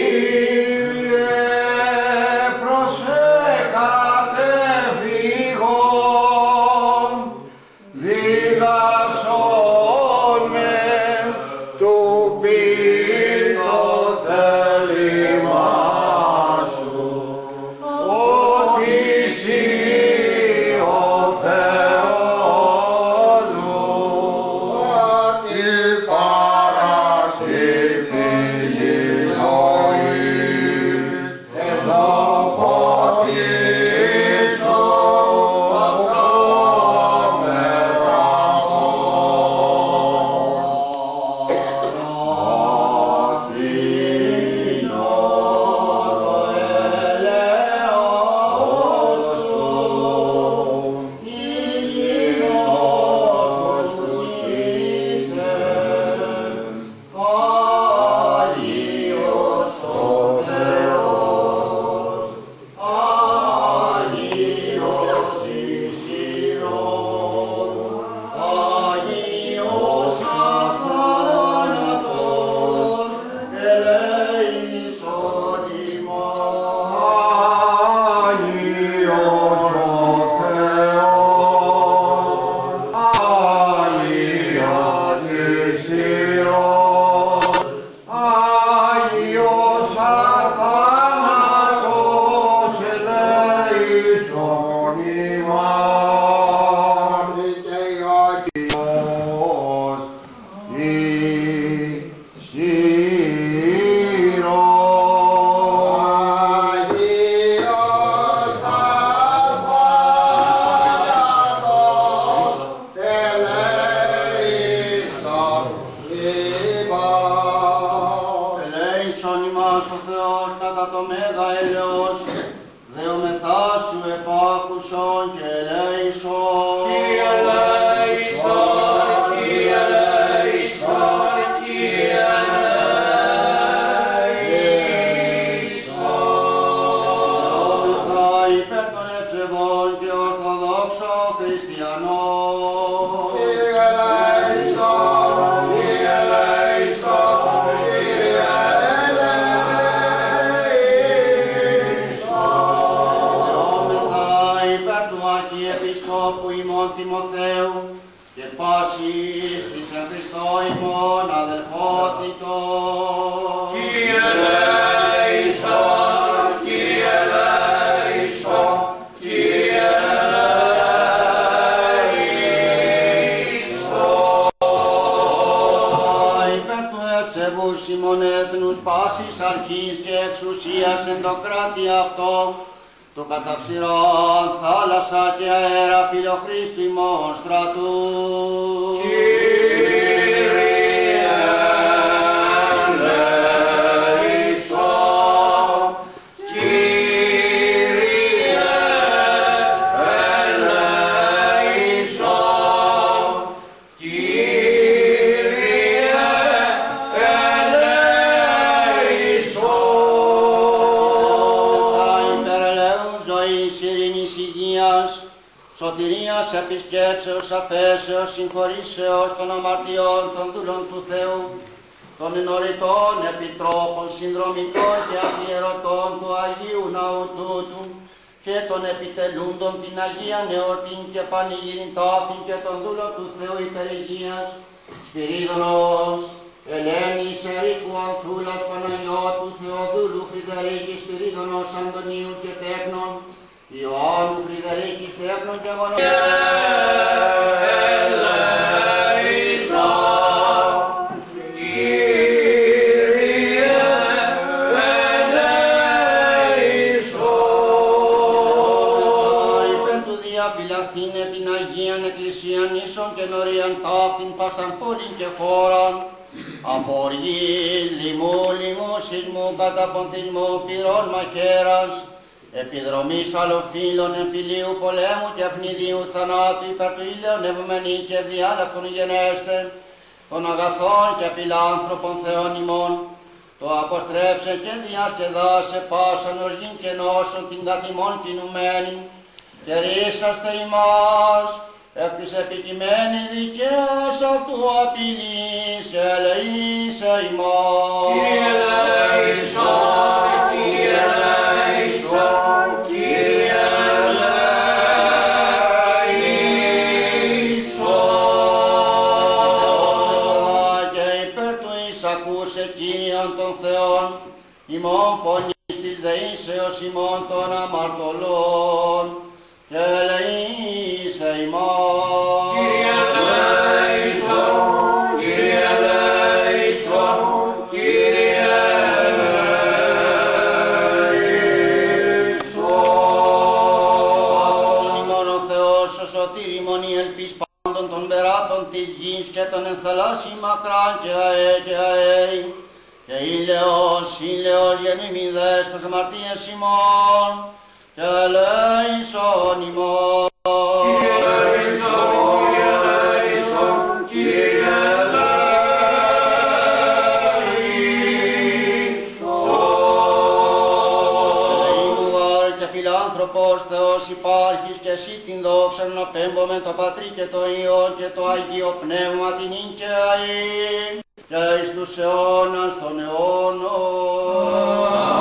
Επισκέψεως, αφέσεως, συγχωρήσεως των αμαρτιών των δούλων του Θεού, των ενωρητών επιτρόπων, συνδρομητών και αφιερωτών του Αγίου Ναού τούτου και των επιτελούντων την Αγία Νεορτήν και πανηγύριν τάφην και των δούλων του Θεού υπερηγίας, Σπυρίδωνος, Ελένης, Ερίκου, Ανθούλας, Παναγιώτου, Θεοδούλου, Φρυδερίκης, Σπυρίδωνος, Αντωνίου και Τέχνων, Ιωάννου, Φρυδερίκης, Τέχνων και Γονών. Διαφυλαχθήνε την Αγίαν Εκκλησίαν ίσον και νωρίαν ταύτην πάσαν πόλην και χώραν, αποργής, λοιμού, σεισμού, καταποντισμού, πυρών μαχαίρας, επιδρομής αλλοφύλων, εμφυλίου πολέμου και ευνηδίου θανάτου, υπέρ του ήλαιον ευμενή και ευδιάλακτον γενέστε, των αγαθών και φιλάνθρωπων Θεών ημών, το αποστρέψε και διασκεδάσε πάσαν οργήν και νόσον την καθημών κινουμένη, και ρίσαστε ημάς, εκ της επικειμένης δικαίας αυτού απειλής, και ελεήσε ημάς. Κύριε ελεήσον. Κύριον των Θεών, ημών φωνής της δεήσεως ημών των αμαρτωλών, και ελεήσε ημών. Κύριε ελέησον, Κύριε ελέησον, Κύριε ελέησον. Αυτόν ημών ο Θεός ο σωτήρ ημών η ελπίς πάντων των περάτων της γης και των ενθαλάσσι μακράν και αέρι, και ήλαιος γεννήμοι δέσπος αμαρτίες ημών, και ελέησον ημών. Κύριε ελέησον, Κύριε ελέησον, Κύριε ελέησον. Ελεήμου γάρ και φιλάνθρωπος Θεός υπάρχεις, και εσύ την δόξα να πέμπομαι το Πατρί και το Υιό και το Αγίο Πνεύμα την ίν και αΐ, και εις τους αιώνας των αιώνων.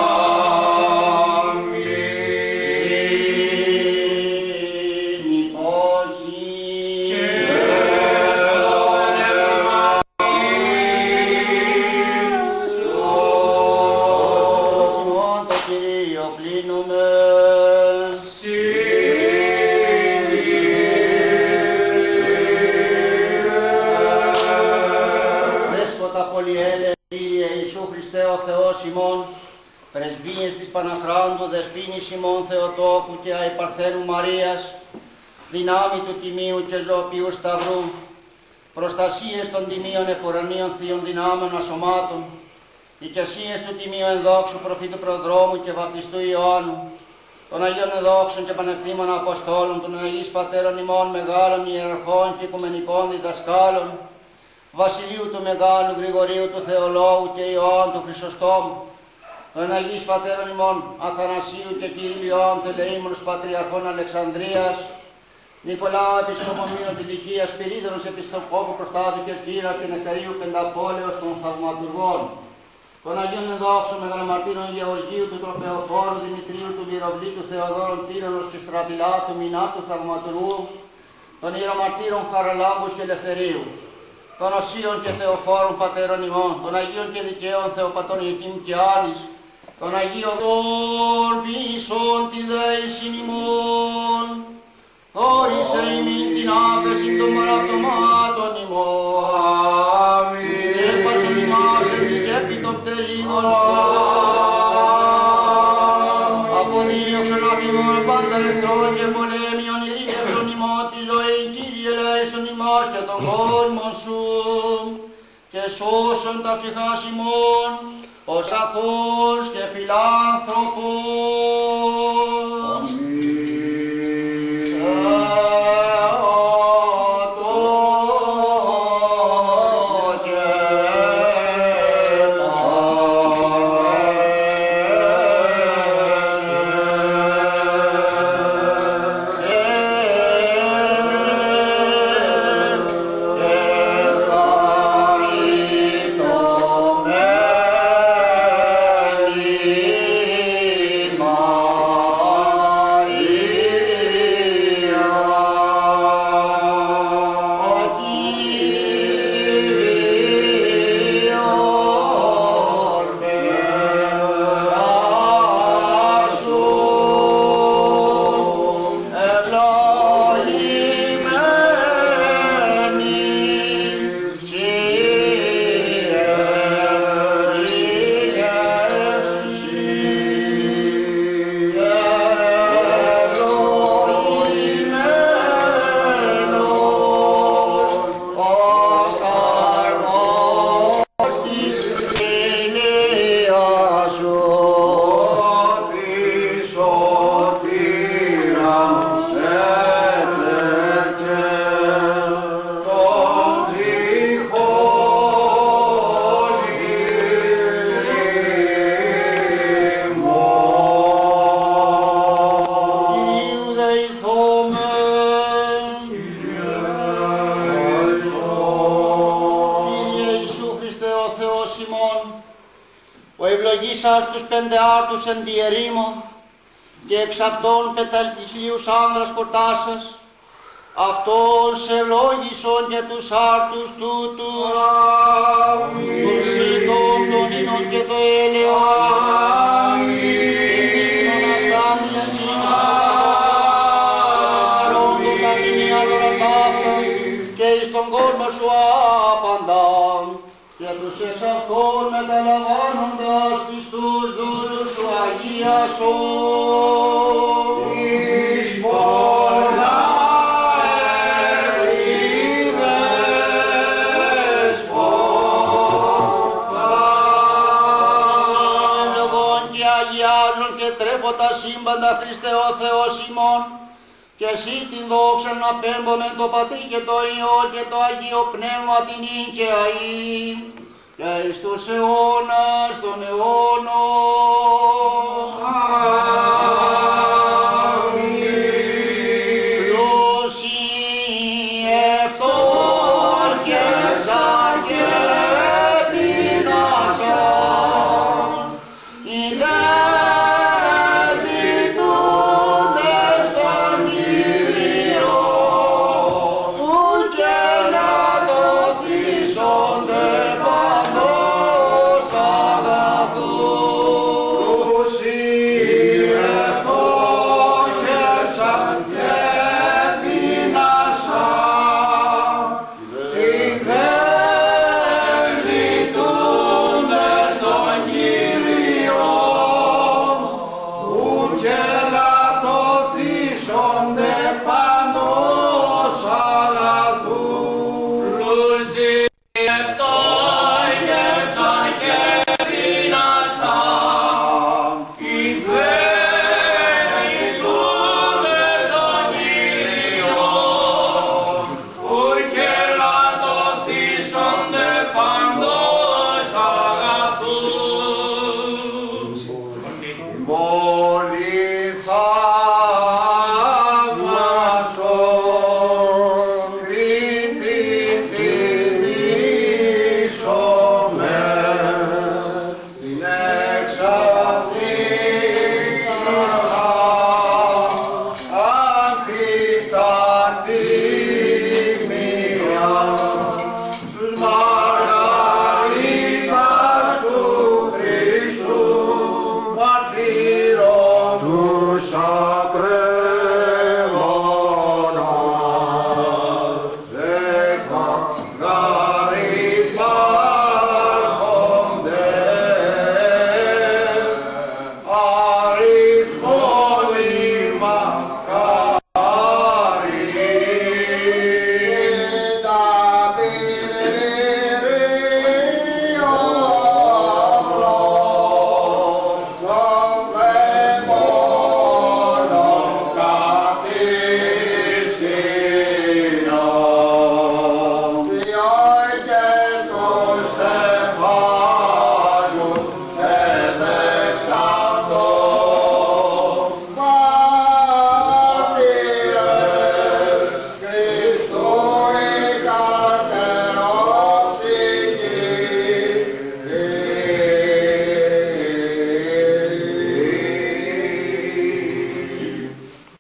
Πρεσβείες της Παναχράντου Δεσποίνης ημών Θεοτόκου και Αϊπαρθένου Μαρίας, δυνάμει του Τιμίου και Ζωοποιού Σταυρού, προστασίες των Τιμίων Επουρανίων Θείων Δυνάμεων Ασωμάτων, οικεσίες του Τιμίου Ενδόξου Προφήτου Προδρόμου και Βαπτιστού Ιωάννου, των Αγίων Ενδόξων και Πανευθύμων Αποστόλων, των Αγίης Πατέρων ημών Μεγάλων Ιεραρχών και Οικουμενικών Διδασκάλων, Βασιλείου του Μεγάλου Γρηγορίου του Θεολόγου και Ιωάννου του Χρυσοστόμου, των Αγίης Πατέρων ημών Αθανασίου και Κυρίων τελεήμονος Πατριαρχών Αλεξανδρίας, Νικολάου Επισκοπομήνων της Λυκίας, Σπυρίδωνος Επισκοπόπου Προστάδου Κερκύρα και Νεκταρίου Πενταπόλεως των Θαυματουργών, των Αγίων Ενδόξων Μεγαλομαρτύρων Γεωργίου του Τροπεοφόρου, Δημητρίου του Μυροβλήτου, Θεοδόρων Τύρανος και Στρατιλάτου Μινάτου Θαυματουργού, των Ιερομαρτύρων Χαραλάμπους και Ελευθερίου, των Οσίων και Θεοφόρων Πατέρων ημών, των Αγίων και Δικαίων Θεοπατών Ιωκήμ και Άνης, των Αγίων των πίσων τη δέησιν ημών, χώρισε ημίν την άφεση των παραπτωμάτων ημών. Αμήν. Και έπασον ημάς εν τη γέπη των πτερίγων αποδίωξον απ' ημών πάντα εχθρών και πολέμιων ειρήνευσον ημών τη ζωή, Κύριε ελέησον ημάς και τον κόσμο σου, και σώσον τα ψυχάς ημών, ως αθώος και φιλάνθρωπος. ευλογήσας τους πεντεάρτους εν τη ερήμο και εξ αυτών πεταλκυσλίους άνδρας κορτάσας, αυτόν σε ευλόγησον και τους άρτους τούτους, τους όρμα σου άπαντα και τους εξ αυτών μεταλαμβάνοντας τους δούλους σου αγίασον. Εις πολλά ευρύδες ευλογών και αγιάζων και τρέφοντα σύμπαντα Χριστέ ο Θεός ημών, και εσύ την δόξα να πέμπουμε το Πατρί και το Υιό και το Αγίο Πνεύμα την ίν και αΐ και εις τους αιώνας των αιώνων. Αμήν. Πλούσιοι ευτόχευσαν και επεινάσαν, οι δε ζητούντες των Κύριων, ουκ και λατωθήσονται παντός αγαθού. Πλούσιοι